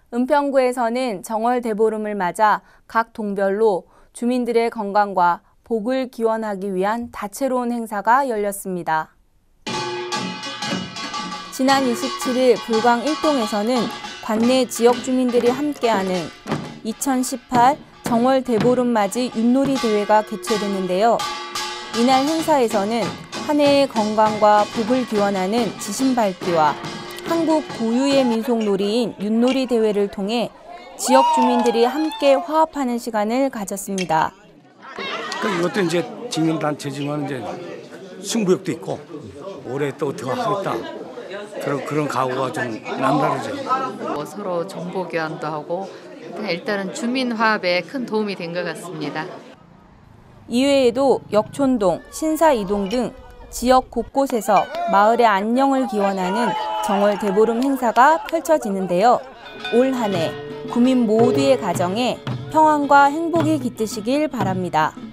은평구에서는 정월 대보름을 맞아 각 동별로 주민들의 건강과 복을 기원하기 위한 다채로운 행사가 열렸습니다. 지난 27일 불광 1동에서는 관내 지역 주민들이 함께하는 2018 정월 대보름 맞이 윷놀이 대회가 개최됐는데요. 이날 행사에서는 한 해의 건강과 복을 기원하는 지신 밟기와 한국 고유의 민속 놀이인 윷놀이 대회를 통해 지역 주민들이 함께 화합하는 시간을 가졌습니다. 이것도 이제 직능단체지만 이제 승부욕도 있고 올해 또 어떻게 하겠다 그런 각오가 좀 남다르죠. 서로 정보 교환도 하고 일단은 주민 화합에 큰 도움이 된 것 같습니다. 이외에도 역촌동, 신사이동 등 지역 곳곳에서 마을의 안녕을 기원하는 정월 대보름 행사가 펼쳐지는데요. 올 한 해 구민 모두의 가정에 평안과 행복이 깃드시길 바랍니다.